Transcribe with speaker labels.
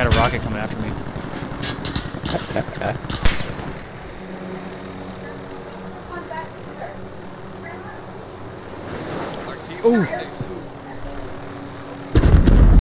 Speaker 1: got a rocket coming after me.
Speaker 2: Our team
Speaker 1: Ooh.
Speaker 2: saves it.